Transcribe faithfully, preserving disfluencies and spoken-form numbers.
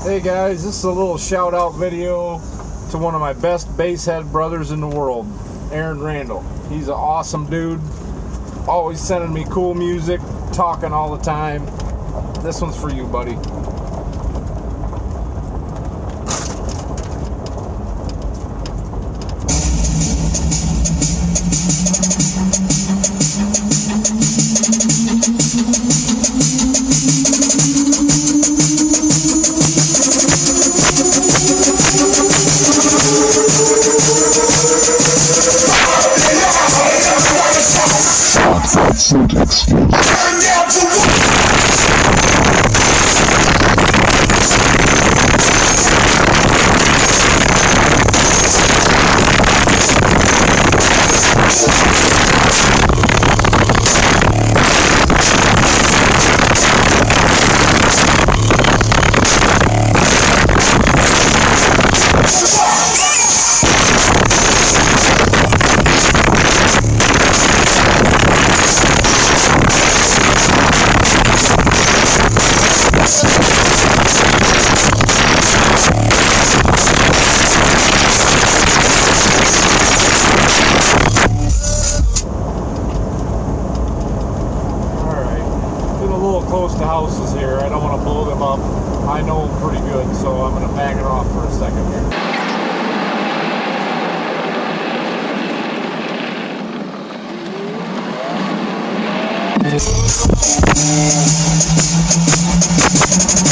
Hey guys, this is a little shout out video to one of my best Basshead brothers in the world, Aaron Randall. He's an awesome dude, always sending me cool music, talking all the time. This one's for you, buddy. Food exclusive. Close to houses here. I don't want to blow them up. I know them pretty good, so I'm going to back it off for a second here.